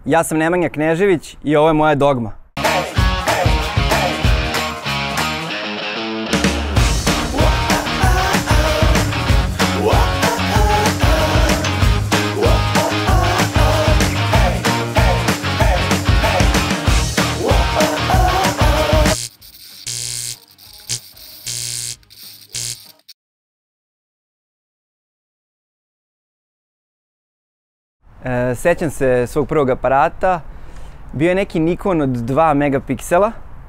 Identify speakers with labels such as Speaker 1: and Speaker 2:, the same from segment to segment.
Speaker 1: Ja sam Nemanja Knežević i ovo je moja dogma. Sećam se svog prvog aparata, bio je neki Nikon od 2 megapiksela.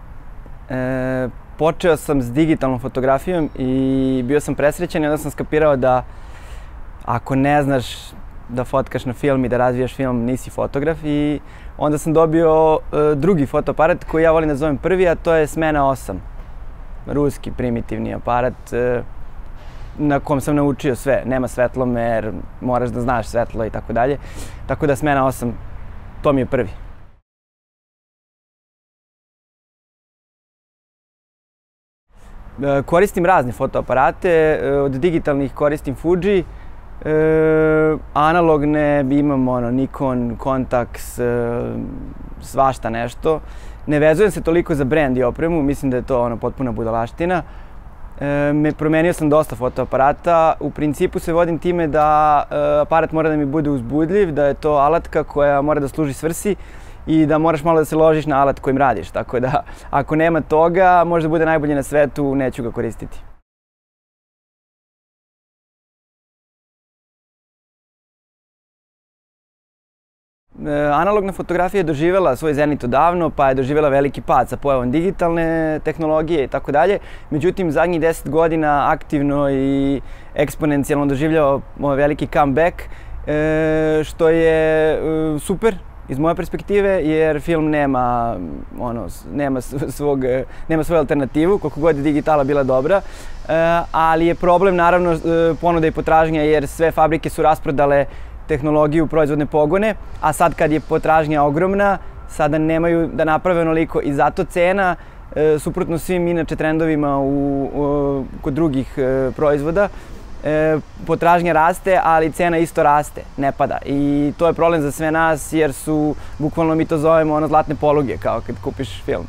Speaker 1: Počeo sam s digitalnom fotografijom i bio sam presrećan i onda sam skapirao da ako ne znaš da fotkaš na film i da razvijaš film, nisi fotograf. I onda sam dobio drugi fotoaparat koji ja volim da zovem prvi, a to je Smena 8. Ruski primitivni aparat na kom sam naučio sve. Nema svetlomer, moraš da znaš svetlo i tako dalje. Tako da Smena 8, to mi je prvi. Koristim razne fotoaparate, od digitalnih koristim Fuji, analogne imam Nikon, Contax, svašta nešto. Ne vezujem se toliko za brand i opremu, mislim da je to potpuna budalaština. Promenio sam dosta fotoaparata, u principu se vodim time da aparat mora da mi bude uzbudljiv, da je to alatka koja mora da služi svrsi i da moraš malo da se ložiš na alat kojim radiš, tako da ako nema toga, možda bude najbolji na svetu, neću ga koristiti. Analogna fotografija je doživjela svoj zenit odavno, pa je doživjela veliki pad sa pojavom digitalne tehnologije i tako dalje. Međutim, zadnjih 10 godina aktivno i eksponencijalno doživljava veliki comeback, što je super iz moje perspektive, jer film nema svoju alternativu, koliko god je digitala bila dobra. Ali je problem, naravno, ponuda i potražnja, jer sve fabrike su rasprodale tehnologiju, proizvodne pogone, a sad kad je potražnja ogromna, sada nemaju da naprave onoliko i zato cena, suprotno svim inače trendovima kod drugih proizvoda, potražnja raste, ali cena isto raste, ne pada. I to je problem za sve nas, jer su, bukvalno mi to zovemo zlatne poluge, kao kad kupiš film.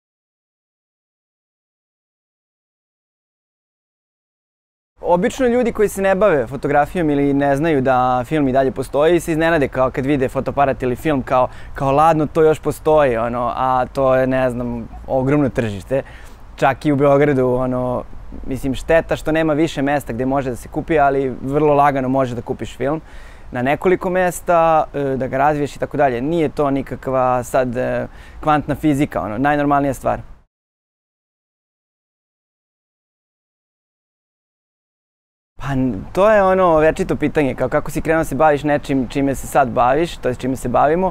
Speaker 1: Obično ljudi koji se ne bave fotografijom ili ne znaju da film i dalje postoji se iznenade kao kad vide fotoaparat ili film kao ladno, to još postoji, a to je, ne znam, ogromno tržište. Čak i u Beogradu, mislim, šteta što nema više mesta gde može da se kupi, ali vrlo lagano može da kupiš film na nekoliko mesta, da ga razviješ i tako dalje. Nije to nikakva sad kvantna fizika, najnormalnija stvar. Pa to je večito pitanje, kako si krenuo da se baviš nečim čime se sad baviš, to je čime se bavimo.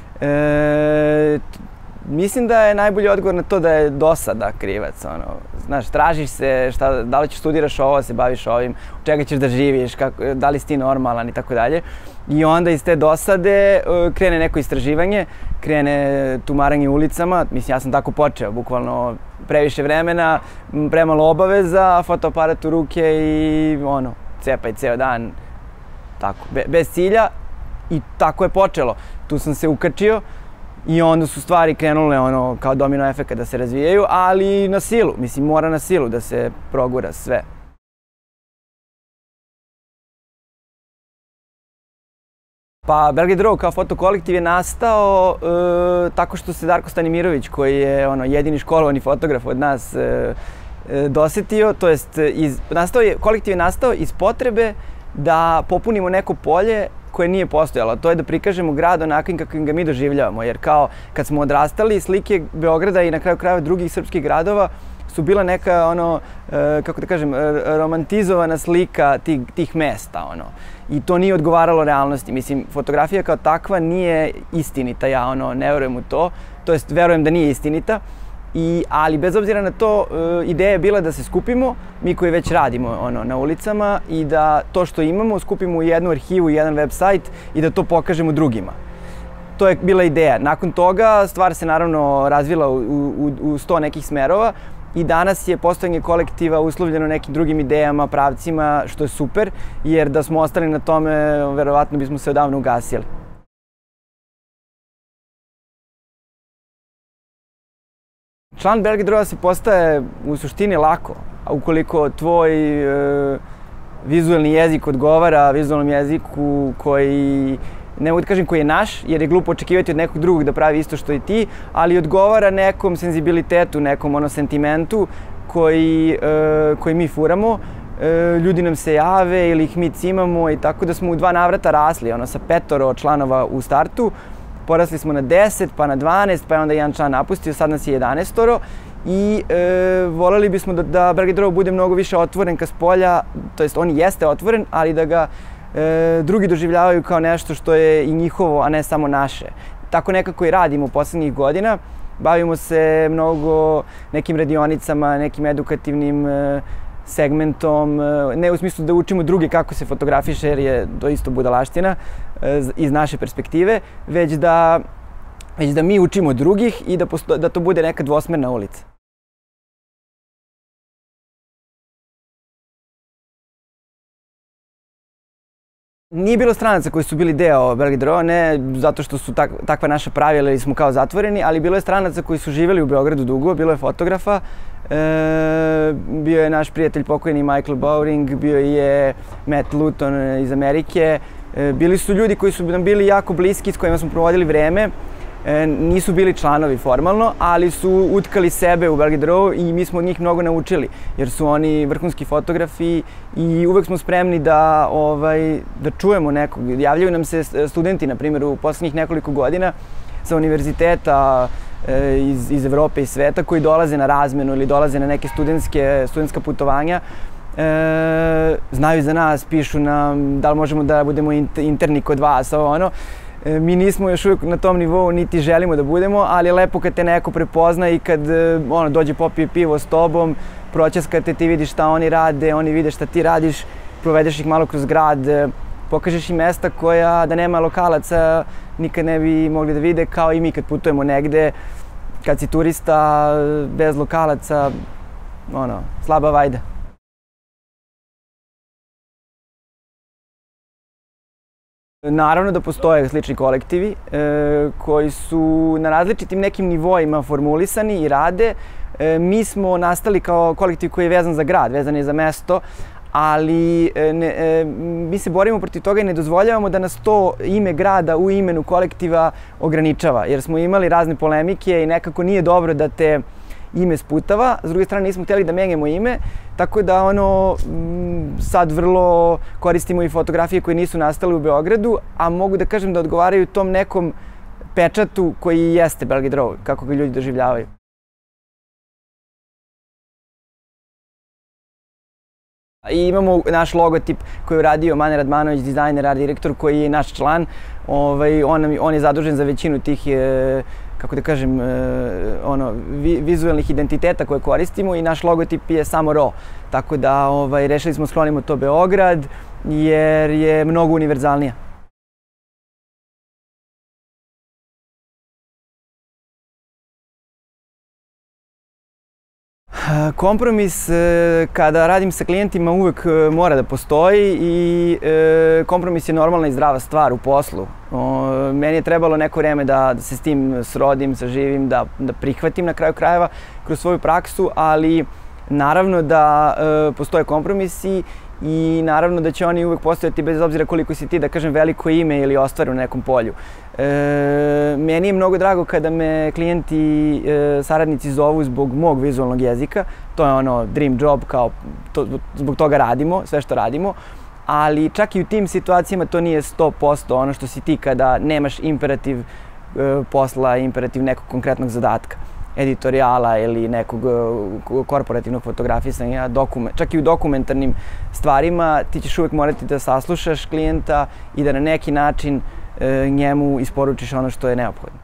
Speaker 1: Mislim da je najbolji odgovor na to da je dosada krivac. Znaš, tražiš se da li ćeš studiraš ovo, se baviš ovim, od čega ćeš da živiš, da li si ti normalan i tako dalje. I onda iz te dosade krene neko istraživanje, krene tumaranje ulicama. Mislim, ja sam tako počeo, bukvalno previše vremena, premalo obaveza, fotoaparat u ruke i cepaj ceo dan, tako, bez cilja. I tako je počelo. Tu sam se ukačio i onda su stvari krenule kao domino efekat da se razvijaju, ali na silu, mislim, mora na silu da se progura sve. Pa Belgrade Row kao fotokolektiv je nastao tako što se Darko Stanimirović, koji je jedini školovani fotograf od nas, dosetio, to jest kolektiv je nastao iz potrebe da popunimo neko polje koje nije postojalo. To je da prikažemo grad onakvim kakvim ga mi doživljavamo, jer kao kad smo odrastali, slike Beograda i na kraju krajeva drugih srpskih gradova su bila neka, kako da kažem, romantizovana slika tih mesta, I to nije odgovaralo realnosti. Mislim, fotografija kao takva nije istinita, ja ne verujem u to, to jest verujem da nije istinita, ali bez obzira na to, ideja je bila da se skupimo, mi koji već radimo na ulicama, i da to što imamo skupimo u jednu arhivu, jedan web sajt i da to pokažemo drugima. To je bila ideja. Nakon toga stvar se naravno razvila u 100 nekih smerova i danas je postojanje kolektiva uslovljeno nekim drugim idejama, pravcima, što je super, jer da smo ostali na tome, verovatno bismo se odavno ugasili. član Belgidroa se postaje u suštini lako, a ukoliko tvoj vizualni jezik odgovara vizualnom jeziku koji, ne mogu da kažem koji je naš, jer je glupo očekivati od nekog drugog da pravi isto što i ti, ali odgovara nekom senzibilitetu, nekom sentimentu koji mi furamo. Ljudi nam se jave ili ih mi cimamo i tako da smo u 2 navrata rasli, sa 5 članova u startu. Porasli smo na 10, pa na 12, pa je onda jedan član napustio, sad nas je 11 i voleli bismo da Belgidroo bude mnogo više otvoren ka spolja, to jest on jeste otvoren, ali da ga drugi doživljavaju kao nešto što je i njihovo, a ne samo naše. Tako nekako i radimo poslednjih godina. Bavimo se mnogo nekim radionicama, nekim edukativnim segmentom, ne u smislu da učimo druge kako se fotografiše, jer je to isto budalaština iz naše perspektive, već da mi učimo drugih i da to bude neka dvosmerna ulica. Nije bilo stranaca koji su bili deo Belgidroa, ne zato što su takva naša pravila ili smo kao zatvoreni, ali bilo je stranaca koji su živjeli u Beogradu dugo, bilo je fotografa. Bio je naš prijatelj pokojni Michael Bowring, bio je Matt Luton iz Amerike. Bili su ljudi koji su nam bili jako bliski, s kojima smo provodili vreme. Nisu bili članovi formalno, ali su utkali sebe u Belgidroo i mi smo od njih mnogo naučili, jer su oni vrhunski fotografi i uvek smo spremni da čujemo nekog. Javljaju nam se studenti, na primjer, u poslednjih nekoliko godina sa univerziteta iz Evrope i sveta koji dolaze na razmenu ili dolaze na neke studentska putovanja. Znaju za nas, pišu nam da li možemo da budemo interni kod vas, Mi nismo još uvijek na tom nivou, niti želimo da budemo, ali je lepo kad te neko prepozna i kad dođe popije pivo s tobom, proćaskate, ti vidiš šta oni rade, oni vide šta ti radiš, provedeš ih malo kroz grad, pokažeš im mesta koja da nema lokalaca nikad ne bi mogli da vide, kao i mi kad putujemo negde, kad si turista bez lokalaca, slaba vajda. Naravno da postoje slični kolektivi koji su na različitim nekim nivoima formulisani i rade. Mi smo nastali kao kolektiv koji je vezan za grad, vezan je za mesto, ali mi se borimo protiv toga i ne dozvoljavamo da nas to ime grada u imenu kolektiva ograničava, jer smo imali razne polemike i nekako nije dobro da te ime sputava. S druge strane nismo htjeli da menjamo ime, tako da sad vrlo koristimo i fotografije koje nisu nastale u Beogradu, a mogu da kažem da odgovaraju tom nekom pečatu koji jeste Belgidroo, kako ga ljudi doživljavaju. I imamo naš logotip koji je uradio Mane Radmanović, dizajner, art direktor, koji je naš član. On je zadužen za većinu tih, kako da kažem, vizualnih identiteta koje koristimo i naš logotip je samo RO. Tako da rešili smo sklonimo to Beograd jer je mnogo univerzalnija. Kompromis kada radim sa klijentima uvek mora da postoji i kompromis je normalna i zdrava stvar u poslu. Meni je trebalo neko vreme da se s tim srodim, saživim, da prihvatim na kraju krajeva kroz svoju praksu, ali naravno da postoje kompromisi i naravno da će oni uvek postojati bez obzira koliko si ti, da kažem, veliko ime ili ostvaren u nekom polju. Meni je mnogo drago kada me klijenti, saradnici zovu zbog mog vizualnog jezika. To je dream job, kao zbog toga radimo, sve što radimo. Ali čak i u tim situacijama to nije 100% ono što si ti kada nemaš imperativ posla, imperativ nekog konkretnog zadatka, editorijala ili nekog korporativnog fotografisanja, čak i u dokumentarnim stvarima ti ćeš uvek morati da saslušaš klijenta i da na neki način njemu isporučiš ono što je neophodno.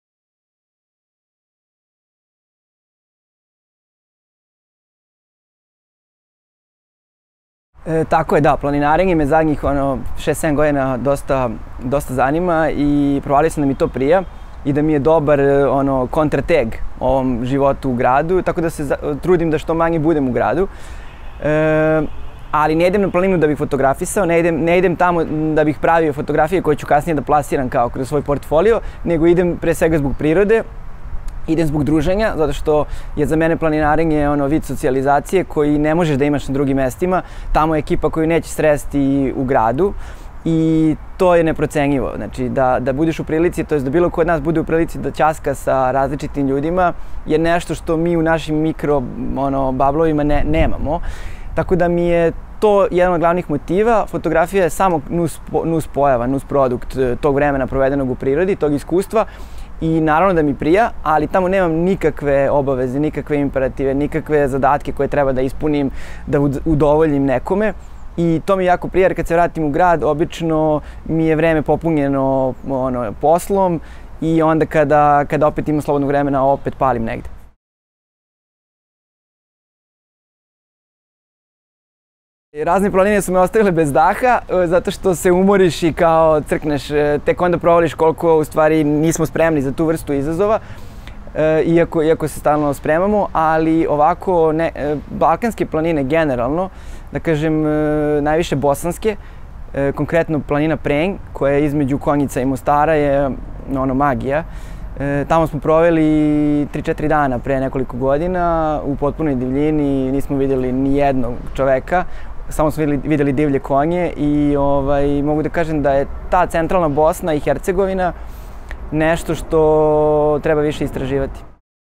Speaker 1: Tako je, da, planinarenje me zadnjih 6-7 godina dosta zanima i provalio sam da mi to prija i da mi je dobar kontrateg ovom životu u gradu, tako da se trudim da što manje budem u gradu. Ali ne idem na planinu da bih fotografisao, ne idem tamo da bih pravio fotografije koje ću kasnije da plasiram kao kroz svoj portfolio, nego idem pre svega zbog prirode idem zbog druženja, zato što je za mene planinarenje vid socijalizacije koji ne možeš da imaš na drugim mestima. Tamo je ekipa koju nećeš sresti u gradu i to je neprocenjivo. Znači, da budeš u prilici, to je da bilo ko od nas bude u prilici da ćaska sa različitim ljudima je nešto što mi u našim mikro bablovima nemamo. Tako da mi je to jedan od glavnih motiva. Fotografija je samo nus pojava, nus produkt tog vremena provedenog u prirodi, tog iskustva. I naravno da mi prija, ali tamo nemam nikakve obaveze, nikakve imperative, nikakve zadatke koje treba da ispunim, da udovoljim nekome. I to mi jako prija jer kad se vratim u grad, obično mi je vreme popunjeno poslom i onda kada opet imam slobodnog vremena, opet palim negde. Razne planine su me ostavile bez daha, zato što se umoriš i kao crkneš, tek onda provališ koliko u stvari nismo spremni za tu vrstu izazova, iako se stalno spremamo, ali ovako balkanske planine generalno, da kažem najviše bosanske, konkretno planina Prenj, koja je između Konjica i Mostara, je magija. Tamo smo proveli 3-4 dana pre nekoliko godina u potpunoj divljini, nismo vidjeli ni jednog čoveka, samo smo vidjeli divlje konje i mogu da kažem da je ta centralna Bosna i Hercegovina nešto što treba više istraživati.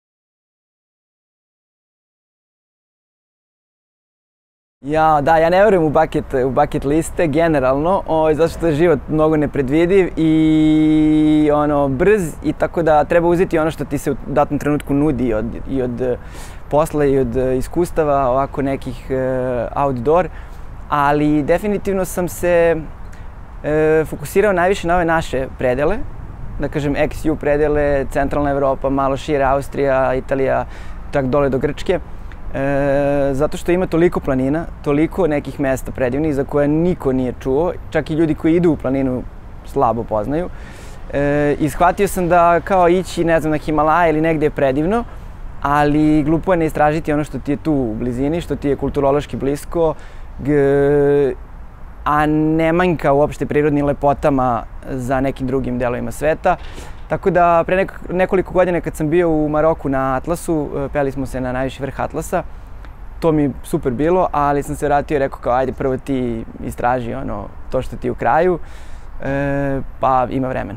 Speaker 1: Ja ne verujem u bucket liste, generalno, zato što je život mnogo nepredvidiv i brz i tako da treba uzeti ono što ti se u datom trenutku nudi i od posla i od iskustava, ovako nekih outdoor, ali definitivno sam se fokusirao najviše na ove naše predele, da kažem ex-EU predele, centralna Evropa, malo šire Austrija, Italija, čak dole do Grčke. Zato što ima toliko planina, toliko nekih mesta predivnih za koje niko nije čuo, čak i ljudi koji idu u planinu slabo poznaju. I shvatio sam da kao ići, ne znam, na Himalaje ili negdje je predivno, ali glupo je ne istražiti ono što ti je tu u blizini, što ti je kulturološki blisko, a ne manjka uopšte prirodnim lepotama za nekim drugim delovima sveta. Tako da pre nekoliko godina kad sam bio u Maroku na Atlasu, peli smo se na najviši vrh Atlasa, to mi je super bilo, ali sam se vratio i rekao kao ajde prvo ti istraži to što ti je u kraju, pa ima vremena.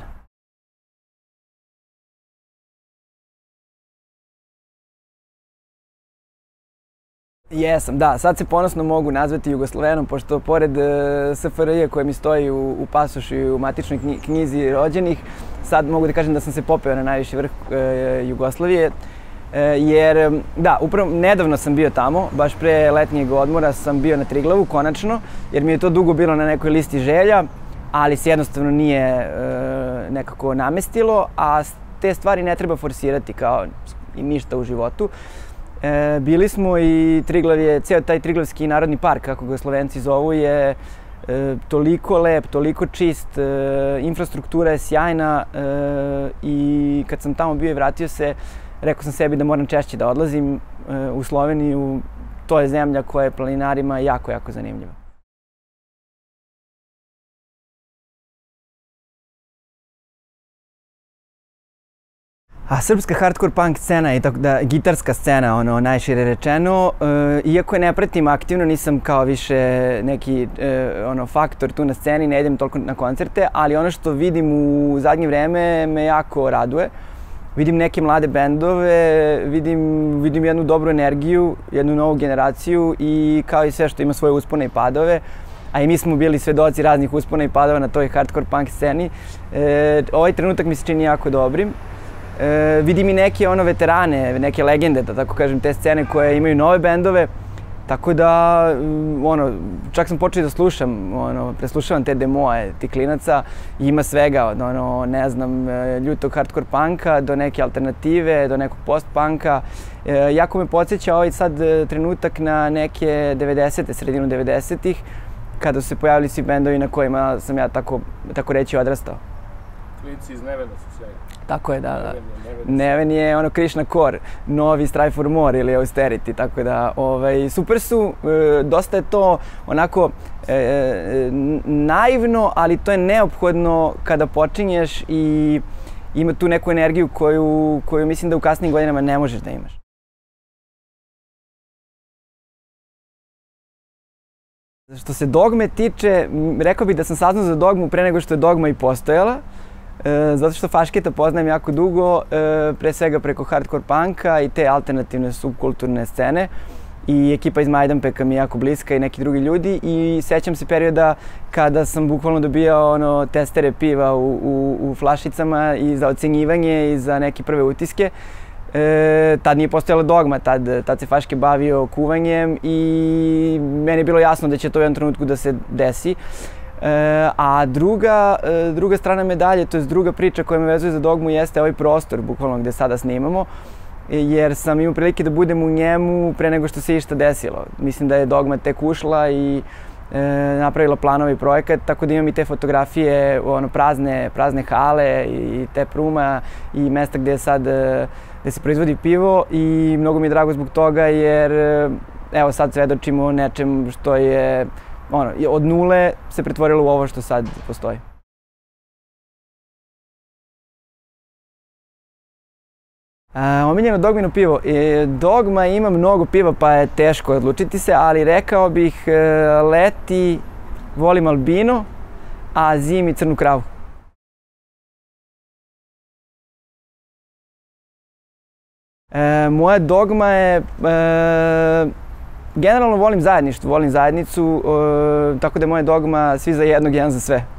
Speaker 1: Jesam, da. Sad se ponosno mogu nazvati Jugoslovenom, pošto pored SFRJ koje mi stoji u pasošu i u matičnoj knjizi rođenih, sad mogu da kažem da sam se popeo na najviši vrh Jugoslavije. Jer, da, upravo nedavno sam bio tamo, baš pre letnjeg odmora sam bio na Triglavu, konačno, jer mi je to dugo bilo na nekoj listi želja, ali se jednostavno nije nekako namestilo, a te stvari ne treba forsirati kao i ništa u životu. Bili smo i Triglav je, ceo taj Triglavski narodni park, kako ga Slovenci zovu, je toliko lep, toliko čist, infrastruktura je sjajna i kad sam tamo bio i vratio se, rekao sam sebi da moram češće da odlazim u Sloveniju. To je zemlja koja je planinarima jako, jako zanimljiva. A srpska hardcore punk scena i gitarska scena, najšire rečeno, iako je ne pratim aktivno, nisam kao više neki faktor tu na sceni, ne idem toliko na koncerte, ali ono što vidim u zadnje vreme me jako raduje. Vidim neke mlade bendove, vidim jednu dobru energiju, jednu novu generaciju i kao i sve što ima svoje uspone i padove, a i mi smo bili svedoci raznih uspona i padova na toj hardcore punk sceni. Ovaj trenutak mi se čini jako dobrim. Vidim i neke veterane, neke legende, da tako kažem, te scene koje imaju nove bendove, tako da, čak sam počeo da slušam, preslušavam te demoje tih klinaca i ima svega, od ne znam, ljutog hardcore punka do neke alternative, do nekog post-punka. Jako me podsjeća ovaj sad trenutak na neke 90-te, sredinu 90-ih, kada su se pojavili svi bendovi na kojima sam ja tako reći odrastao.
Speaker 2: Klinci iz Nevena su sjajni.
Speaker 1: Tako je, da. Neven je Krishna Core, novi Strive for More ili Austerity, tako da super su, dosta je to onako naivno, ali to je neophodno kada počinješ i ima tu neku energiju koju mislim da u kasnijim godinama ne možeš da imaš. Što se dogme tiče, rekao bih da sam saznao za dogmu pre nego što je dogma i postojala, zato što Fašketa poznajem jako dugo, pre svega preko hardcore punka i te alternativne subkulturne scene. I ekipa iz Majdanpeka mi je jako bliska i neki drugi ljudi i sećam se perioda kada sam bukvalno dobijao testere piva u flašicama i za ocenjivanje i za neke prve utiske. Tad nije postojala dogma, tad se Faške bavio kuvanjem i meni je bilo jasno da će to u jednom trenutku da se desi. A druga strana medalje, to je druga priča koja me vezuje za dogmu, jeste ovaj prostor, bukvalno gde sada snimamo, jer sam imao prilike da budem u njemu pre nego što se išta desilo. Mislim da je dogma tek ušla i napravila planove i projekat, tako da imam i te fotografije, prazne hale i te pruma i mesta gde se proizvodi pivo i mnogo mi je drago zbog toga jer evo sad svedočimo nečem što je od nule se pretvorilo u ovo što sad postoji. Omiljeno dogmino pivo. Dogma ima mnogo piva pa je teško odlučiti se, ali rekao bih leti volim Albino, a zimi Crnu kravu. Moja dogma je, generalno volim zajedništvo, volim zajednicu, tako da je moja dogma svi za jednog, jedan za sve.